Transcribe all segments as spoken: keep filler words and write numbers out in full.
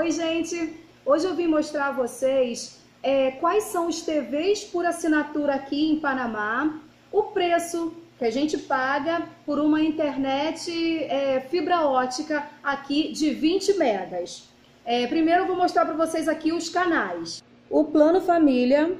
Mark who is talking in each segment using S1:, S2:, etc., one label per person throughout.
S1: Oi, gente! Hoje eu vim mostrar a vocês é, quais são os T Vs por assinatura aqui em Panamá, o preço que a gente paga por uma internet é, fibra ótica aqui de vinte megas. É, primeiro eu vou mostrar para vocês aqui os canais. O plano família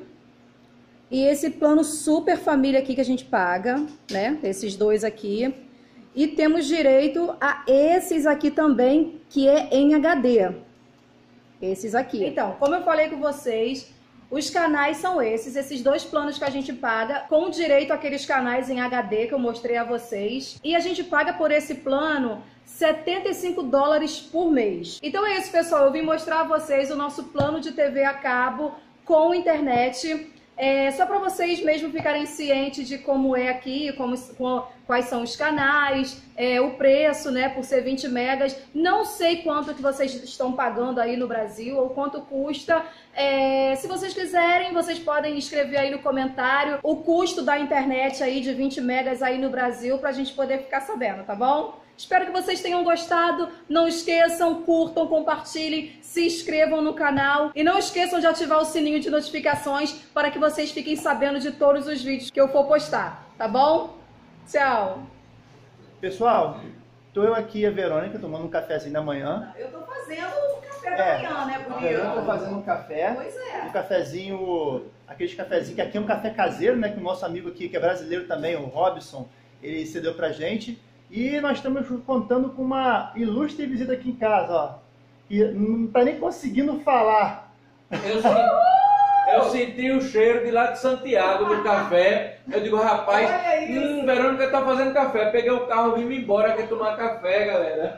S1: e esse plano super família aqui que a gente paga, né? Esses dois aqui. E temos direito a esses aqui também, que é em H D. Esses aqui. Então, como eu falei com vocês, os canais são esses, esses dois planos que a gente paga, com direito àqueles canais em H D que eu mostrei a vocês. E a gente paga por esse plano setenta e cinco dólares por mês. Então é isso, pessoal. Eu vim mostrar a vocês o nosso plano de T V a cabo com internet. É, só para vocês mesmo ficarem cientes de como é aqui, como, quais são os canais, é, o preço, né, por ser vinte megas. Não sei quanto que vocês estão pagando aí no Brasil ou quanto custa. É, se vocês quiserem, vocês podem escrever aí no comentário o custo da internet aí de vinte megas aí no Brasil para a gente poder ficar sabendo, tá bom? Espero que vocês tenham gostado. Não esqueçam, curtam, compartilhem, se inscrevam no canal e não esqueçam de ativar o sininho de notificações para que vocês fiquem sabendo de todos os vídeos que eu for postar, tá bom? Tchau!
S2: Pessoal, tô eu aqui e a Verônica tomando um cafezinho da manhã.
S1: Eu tô fazendo um café da
S2: é,
S1: manhã, né,
S2: a Verônica tá fazendo um café.
S1: Pois é.
S2: Um cafezinho, aqueles cafezinhos que aqui é um café caseiro, né, que o nosso amigo aqui, que é brasileiro também, o Robson, ele cedeu pra gente. E nós estamos contando com uma ilustre visita aqui em casa, ó. E não tá nem conseguindo falar.
S3: Eu senti, eu senti o cheiro de lá de Santiago do café. Eu digo, rapaz, hum, Verônica tá fazendo café. Peguei o carro e vim embora, quer tomar café, galera.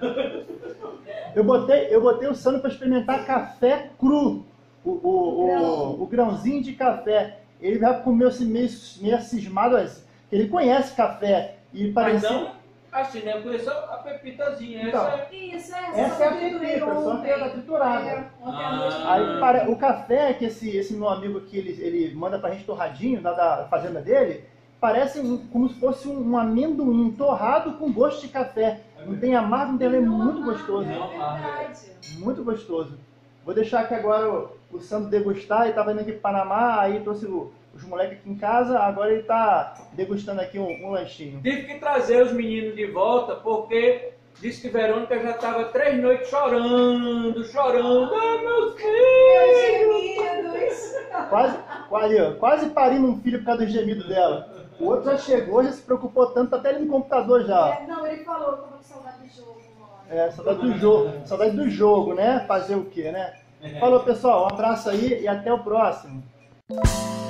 S2: Eu botei, eu botei o Sandro para experimentar café cru. O, o, o, o grãozinho de café. Ele já comeu assim, meio, meio cismado, ele conhece café. E parecia...
S3: Então, assim, né? Eu conheço a pepitazinha.
S2: Então,
S3: essa...
S1: Isso,
S2: essa, essa é a pepita, só que ela triturada.
S1: É,
S3: ah.
S2: Aí, para, o café que esse, esse meu amigo aqui, ele, ele manda pra gente torradinho, da, da fazenda dele, parece um, como se fosse um, um amendoim torrado com gosto de café. Não tem amargo, não tem leme, muito gostoso.
S3: Não,
S2: Muito gostoso. Vou deixar aqui agora o, o Sandro degustar. Ele estava indo aqui para Panamá, aí trouxe o, os moleques aqui em casa, agora ele está degustando aqui um, um lanchinho.
S3: Tive que trazer os meninos de volta, porque disse que Verônica já estava três noites chorando, chorando. Ah, meus filhos!
S2: Quase, quase, quase parindo um filho por causa do gemido dela. O outro já chegou, já se preocupou tanto, tá até ali no computador já.
S1: É, não, ele falou, eu tô com saudade do jogo, mano.
S2: É, saudade do jogo, saudade do jogo, né? Fazer o quê, né? Falou, pessoal, um abraço aí e até o próximo.